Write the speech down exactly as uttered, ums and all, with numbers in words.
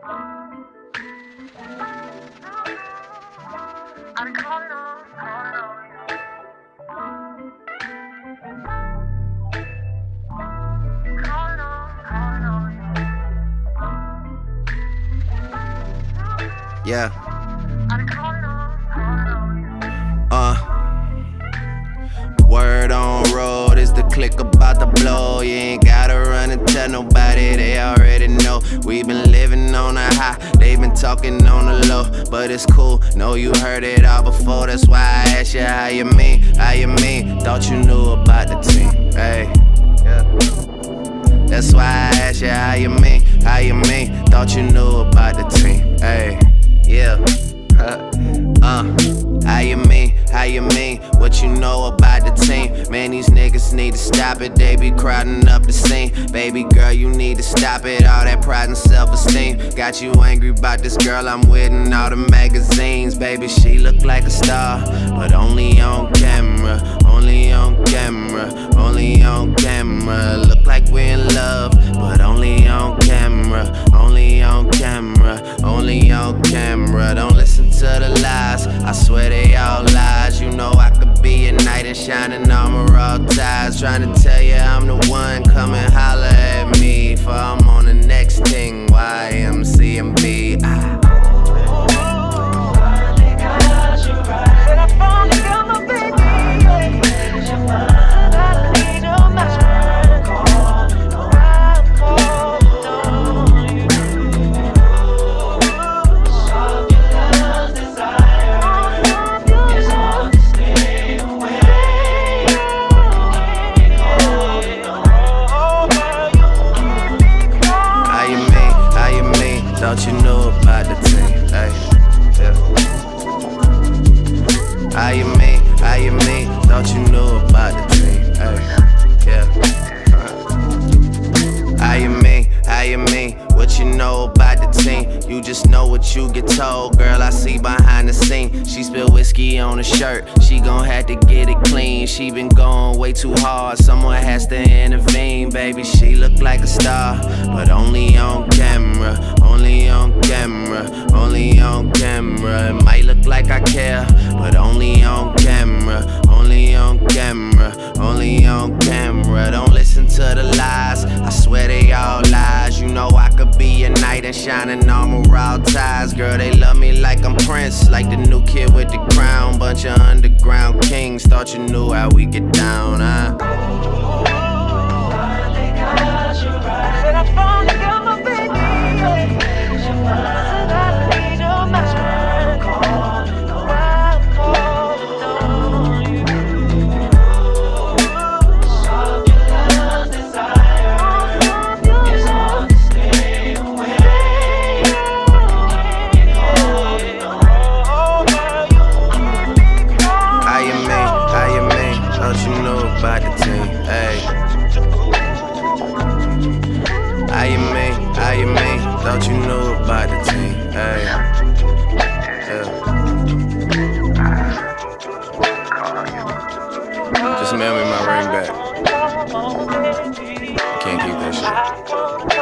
Yeah. Uh. Word on road is the clique about to blow. You ain't gotta run and tell nobody, they already know. We been living on a high, they been talking on the low. But it's cool, know you heard it all before. That's why I asked you how you mean, how you mean. Thought you knew about the team, hey, yeah. That's why I asked you how you mean, how you mean. Thought you knew about the team, hey, yeah. uh, how you mean, how you mean, what you know about the team. Man, these niggas need to stop it, they be crowding up the scene. Baby girl, you need to stop it, all that pride and self-esteem. Got you angry about this girl I'm with in all the magazines. Baby, she look like a star, but only on camera, only on camera, only on camera. Look like we in love, but only on camera, only on camera, only on camera. Don't listen to the lies, I swear they all lies. You know I could be a knight in shining armor, all ties. Trying to tell you I'm the one, come and holler at me, for I'm on the next thing, Y M C and B. Ah. Thought you knew about the team, hey, yeah. How you mean, how you mean, thought you knew about the team, hey, yeah. How you mean, how you mean, what you know about the team. You just know what you get told, girl, I see behind the scene. She spilled whiskey on her shirt, she gon' have to get it clean. She been going way too hard, someone has to intervene. Baby, she look like a star, but only on camera, only on camera, only on camera. It might look like I care, but only on camera, only on camera, only on camera. Don't listen to the lies, I swear they all lies. You know I could be a knight in shining armor, all ties. Girl, they love me like I'm Prince, like the new kid with the crown. Bunch of underground kings, thought you knew how we get down, huh? About the team, hey. How you mean, how you mean, thought you knew about the team, hey. Yeah. Just mail me my ring back. Can't keep that shit.